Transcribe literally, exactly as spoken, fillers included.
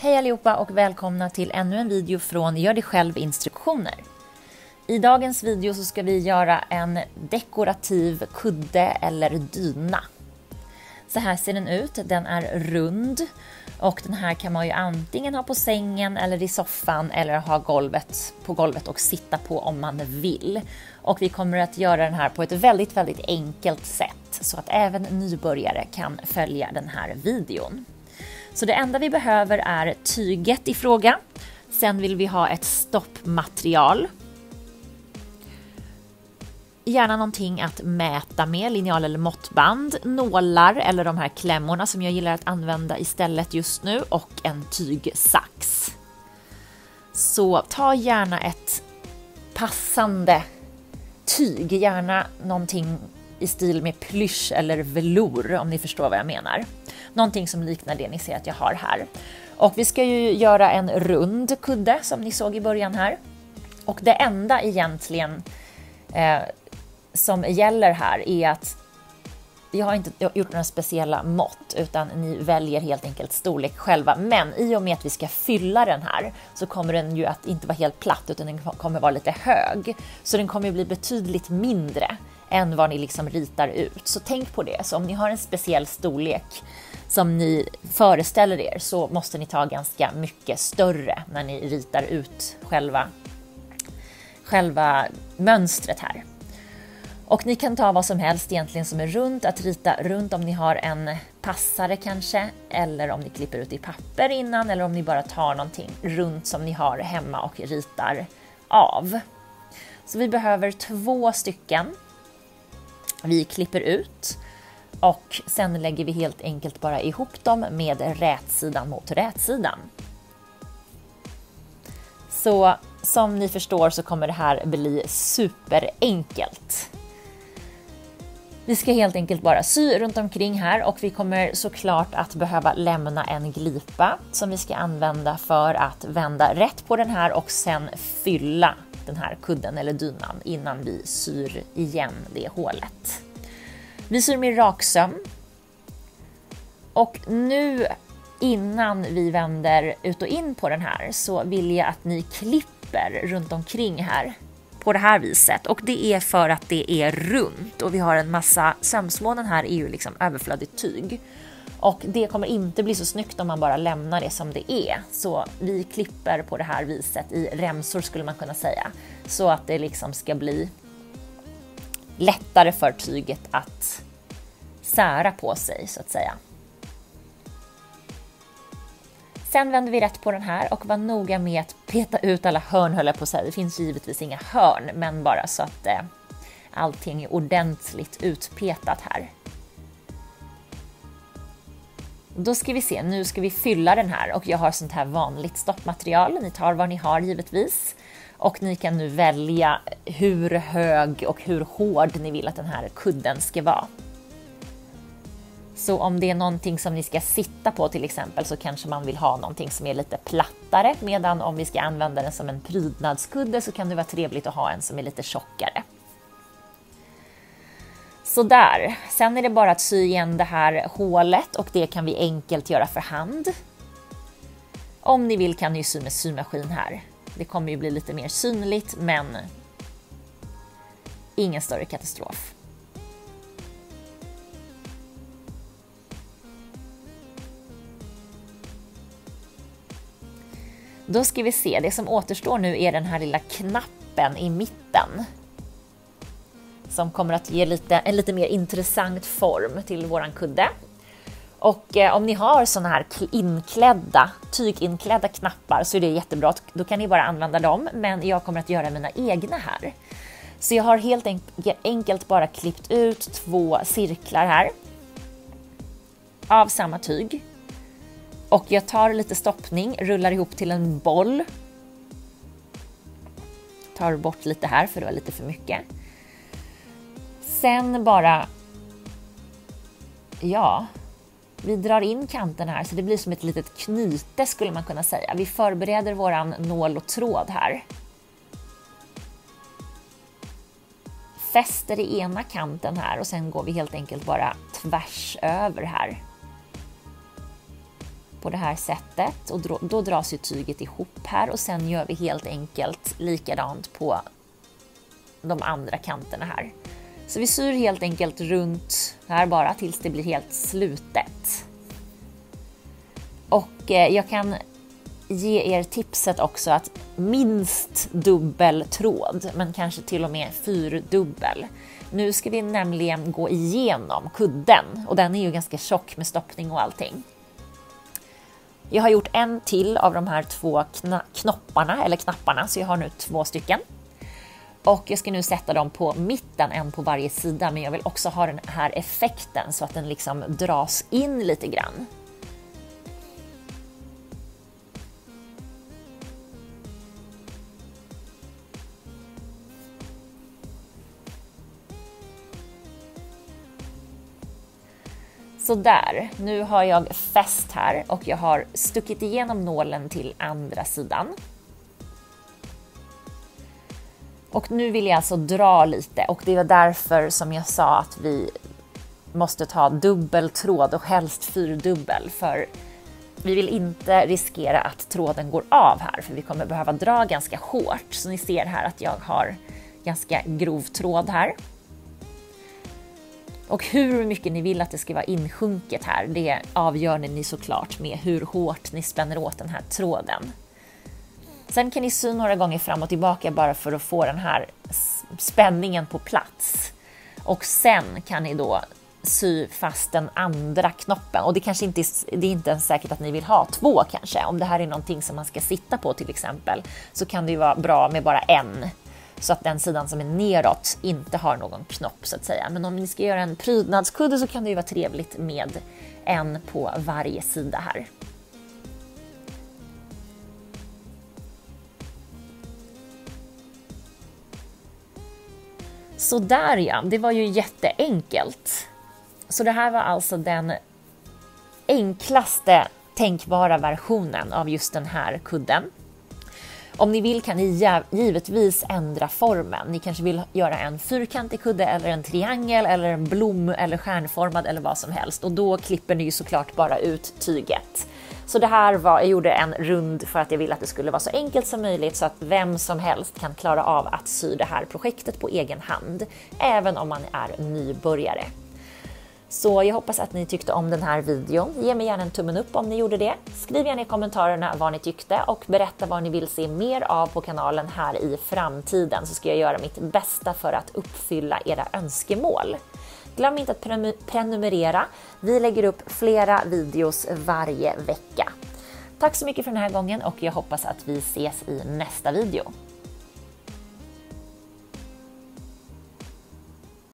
Hej allihopa och välkomna till ännu en video från Gör det själv instruktioner. I dagens video så ska vi göra en dekorativ kudde eller dyna. Så här ser den ut, den är rund och den här kan man ju antingen ha på sängen eller i soffan eller ha golvet, på golvet och sitta på om man vill. Och vi kommer att göra den här på ett väldigt väldigt enkelt sätt så att även nybörjare kan följa den här videon. Så det enda vi behöver är tyget i fråga. Sen vill vi ha ett stoppmaterial. Gärna någonting att mäta med, linjal eller måttband, nålar eller de här klämmorna som jag gillar att använda istället just nu och en tygsax. Så ta gärna ett passande tyg, gärna någonting i stil med plysch eller velour om ni förstår vad jag menar. Någonting som liknar det ni ser att jag har här. Och vi ska ju göra en rund kudde som ni såg i början här. Och det enda egentligen eh, som gäller här är att jag har inte gjort några speciella mått utan ni väljer helt enkelt storlek själva. Men i och med att vi ska fylla den här så kommer den ju att inte vara helt platt utan den kommer vara lite hög. Så den kommer bli betydligt mindre än vad ni liksom ritar ut. Så tänk på det. Så om ni har en speciell storlek som ni föreställer er så måste ni ta ganska mycket större när ni ritar ut själva, själva mönstret här. Och ni kan ta vad som helst egentligen som är runt, att rita runt om ni har en passare kanske, eller om ni klipper ut i papper innan, eller om ni bara tar någonting runt som ni har hemma och ritar av. Så vi behöver två stycken. Vi klipper ut och sen lägger vi helt enkelt bara ihop dem med rätsidan mot rätsidan. Så som ni förstår så kommer det här bli superenkelt. Vi ska helt enkelt bara sy runt omkring här och vi kommer såklart att behöva lämna en glipa som vi ska använda för att vända rätt på den här och sen fylla den här kudden eller dynan innan vi syr igen det hålet. Vi syr med raksöm. Och nu innan vi vänder ut och in på den här så vill jag att ni klipper runt omkring här på det här viset. Och det är för att det är runt och vi har en massa sömsmånen här är ju liksom överflödigt tyg. Och det kommer inte bli så snyggt om man bara lämnar det som det är. Så vi klipper på det här viset i remsor skulle man kunna säga. Så att det liksom ska bli lättare för tyget att sära på sig så att säga. Sen vänder vi rätt på den här och var noga med att peta ut alla hörn höll jag på att säga. Det finns givetvis inga hörn men bara så att eh, allting är ordentligt utpetat här. Då ska vi se, nu ska vi fylla den här och jag har sånt här vanligt stoppmaterial. Ni tar vad ni har givetvis. Och ni kan nu välja hur hög och hur hård ni vill att den här kudden ska vara. Så om det är någonting som ni ska sitta på till exempel så kanske man vill ha någonting som är lite plattare. Medan om vi ska använda den som en prydnadskudde så kan det vara trevligt att ha en som är lite tjockare. Så där. Sen är det bara att sy igen det här hålet och det kan vi enkelt göra för hand. Om ni vill kan ni sy med symaskin här. Det kommer ju bli lite mer synligt men ingen större katastrof. Då ska vi se, det som återstår nu är den här lilla knappen i mitten. Som kommer att ge lite, en lite mer intressant form till våran kudde. Och eh, om ni har såna här inklädda, tyginklädda knappar så är det jättebra. Då kan ni bara använda dem, men jag kommer att göra mina egna här. Så jag har helt enkelt bara klippt ut två cirklar här. Av samma tyg. Och jag tar lite stoppning, rullar ihop till en boll. Tar bort lite här för det var lite för mycket. Sen bara, ja, vi drar in kanten här så det blir som ett litet knyte skulle man kunna säga. Vi förbereder våran nål och tråd här. Fäster i ena kanten här och sen går vi helt enkelt bara tvärs över här. på det här sättet och då, då dras ju tyget ihop här och sen gör vi helt enkelt likadant på de andra kanterna här. Så vi syr helt enkelt runt här bara tills det blir helt slutet. Och eh, jag kan ge er tipset också att minst dubbel tråd, men kanske till och med fyrdubbel. Nu ska vi nämligen gå igenom kudden och den är ju ganska tjock med stoppning och allting. Jag har gjort en till av de här två kna- knopparna eller knapparna, så jag har nu två stycken. Och jag ska nu sätta dem på mitten, en på varje sida, men jag vill också ha den här effekten så att den liksom dras in lite grann. Så där, nu har jag fäst här och jag har stuckit igenom nålen till andra sidan. Och nu vill jag alltså dra lite och det var därför som jag sa att vi måste ta dubbel tråd och helst fyrdubbel, för vi vill inte riskera att tråden går av här, för vi kommer behöva dra ganska hårt. Så ni ser här att jag har ganska grov tråd här. Och hur mycket ni vill att det ska vara insjunket här, det avgör ni såklart med hur hårt ni spänner åt den här tråden. Sen kan ni sy några gånger fram och tillbaka bara för att få den här spänningen på plats. Och sen kan ni då sy fast den andra knoppen. Och det kanske inte, det är inte ens säkert att ni vill ha två kanske. Om det här är någonting som man ska sitta på till exempel, så kan det ju vara bra med bara en. Så att den sidan som är neråt inte har någon knopp så att säga. Men om ni ska göra en prydnadskudde så kan det ju vara trevligt med en på varje sida här. Så där ja, det var ju jätteenkelt. Så det här var alltså den enklaste tänkbara versionen av just den här kudden. Om ni vill kan ni givetvis ändra formen. Ni kanske vill göra en fyrkantig kudde eller en triangel eller en blom eller stjärnformad eller vad som helst. Och då klipper ni ju såklart bara ut tyget. Så det här var, jag gjorde en rund för att jag ville att det skulle vara så enkelt som möjligt så att vem som helst kan klara av att sy det här projektet på egen hand, även om man är nybörjare. Så jag hoppas att ni tyckte om den här videon. Ge mig gärna en tummen upp om ni gjorde det. Skriv gärna i kommentarerna vad ni tyckte och berätta vad ni vill se mer av på kanalen här i framtiden, så ska jag göra mitt bästa för att uppfylla era önskemål. Glöm inte att prenumerera. Vi lägger upp flera videos varje vecka. Tack så mycket för den här gången och jag hoppas att vi ses i nästa video.